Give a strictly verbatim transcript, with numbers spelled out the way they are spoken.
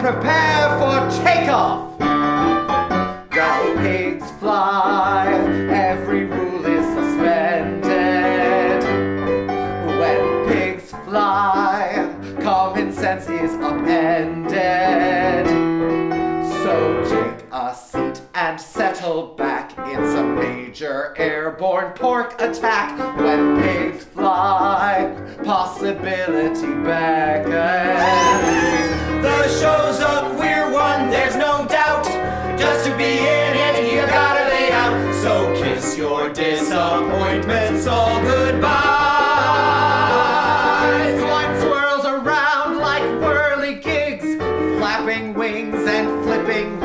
prepare for takeoff. When pigs fly, every rule is suspended. When pigs fly, common sense is upended. So take a seat and settle back. It's a major airborne pork attack. When pigs fly, possibility beckons. The show's a queer one, there's no doubt. Just to be in it, you gotta lay out. So kiss your disappointments all goodbye. Swine swirls around like whirly gigs, flapping wings and flipping